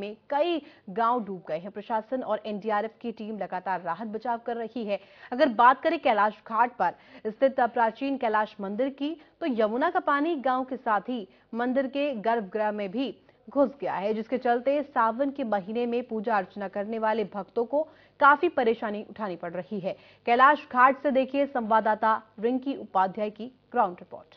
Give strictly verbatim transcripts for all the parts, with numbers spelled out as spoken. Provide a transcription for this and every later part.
में कई गांव डूब गए हैं। प्रशासन और एनडीआरएफ की टीम लगातार राहत बचाव कर रही है। अगर बात करें कैलाश घाट पर स्थित प्राचीन कैलाश मंदिर की, तो यमुना का पानी गांव के साथ ही मंदिर के गर्भगृह में भी घुस गया है, जिसके चलते सावन के महीने में पूजा अर्चना करने वाले भक्तों को काफी परेशानी उठानी पड़ रही है। कैलाश घाट से देखिए संवाददाता रिंकी उपाध्याय की ग्राउंड रिपोर्ट।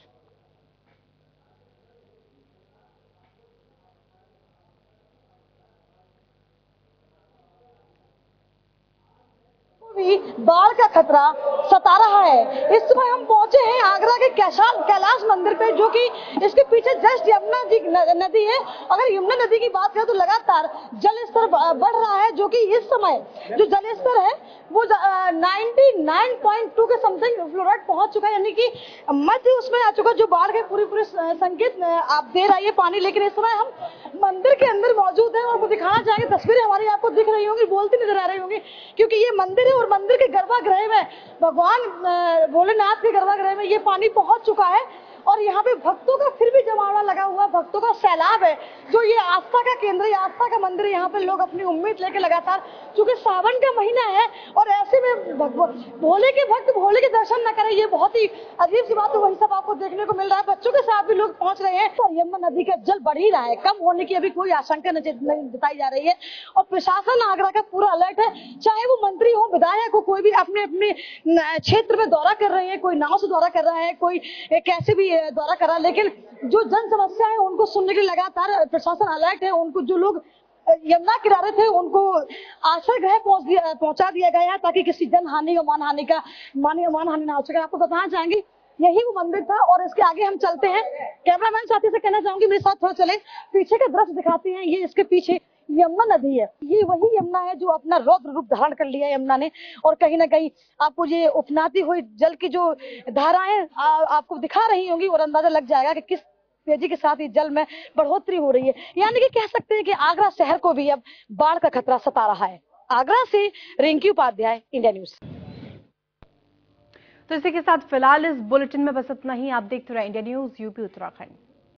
भी बाढ़ का खतरा सता रहा है। इस समय हम पहुंचे हैं आगरा के कैलाश मंदिर पे, जो कि इसके पीछे जस्ट यमुना जी नदी है। अगर यमुना नदी की बात करें तो लगातार जल स्तर बढ़ रहा है, जो कि इस समय जो जल स्तर है वो निन्यानवे पॉइंट दो के समथिंग फ्लोराइड पहुंच चुका है, यानी कि मध्य उसमें आ चुका है, जो बाढ़ के पूरे पूरे संकेत आप दे रहा है पानी। लेकिन इस समय हम मंदिर के अंदर मौजूद हैं और वो दिखाना चाहेंगे। तस्वीरें हमारी आपको दिख रही होंगी, बोलती नजर आ रही होंगी, क्योंकि ये मंदिर है और मंदिर के गर्भगृह में भगवान भोलेनाथ के गर्भगृह में ये पानी पहुंच चुका है। और यहाँ पे भक्तों का फिर भी जमावड़ा लगा हुआ, भक्तों का सैलाब है। जो ये आस्था का केंद्र, ये आस्था का मंदिर है, यहाँ पे लोग अपनी उम्मीद लेके लगातार, क्योंकि सावन का महीना है और ऐसे में भोले के भक्त भोले के दर्शन न करें, ये बहुत ही अजीब सी बात है। वही सब आपको देखने को मिल रहा है। बच्चों के साथ भी लोग पहुंच रहे हैं। तो यमुना नदी का जल बढ़ ही रहा है, कम होने की अभी कोई आशंका नहीं जताई जा रही है। और प्रशासन आगरा का पूरा अलर्ट है, चाहे वो मंत्री हो, विधायक हो, कोई भी अपने अपने क्षेत्र में दौरा कर रहे हैं। कोई नाव से दौरा कर रहा है, कोई कैसे भी दौरा कर रहा है, लेकिन जो जन समस्या है उनको सुनने के लिए लगातार प्रशासन अलर्ट है। उनको जो लोग यमुना किनारे थे उनको आश्रय गृह पहुंच दिया पहुंचा दिया गया है, ताकि किसी जन हानि का मान हानि का मान मान हानि ना हो सके। आपको बताना चाहेंगे यही वो मंदिर था और इसके आगे हम चलते हैं। कैमरामैन साथी से कहना चाहूंगी मेरे साथ थोड़ा चले, पीछे का दृश्य दिखाते हैं। ये इसके पीछे यमुना नदी है, ये वही यमुना है जो अपना रौद्र रूप धारण कर लिया है यमुना ने। और कहीं ना कहीं आपको ये उपनाती हुई जल की जो धाराएं आपको दिखा रही होंगी और अंदाजा लग जाएगा कि किस तेजी के साथ ही जल में बढ़ोतरी हो रही है। यानी कि कह सकते हैं कि आगरा शहर को भी अब बाढ़ का खतरा सता रहा है। आगरा से रिंकी उपाध्याय, इंडिया न्यूज। तो इसी के साथ फिलहाल इस बुलेटिन में बस इतना ही। आप देखते रहिए इंडिया न्यूज यूपी उत्तराखंड।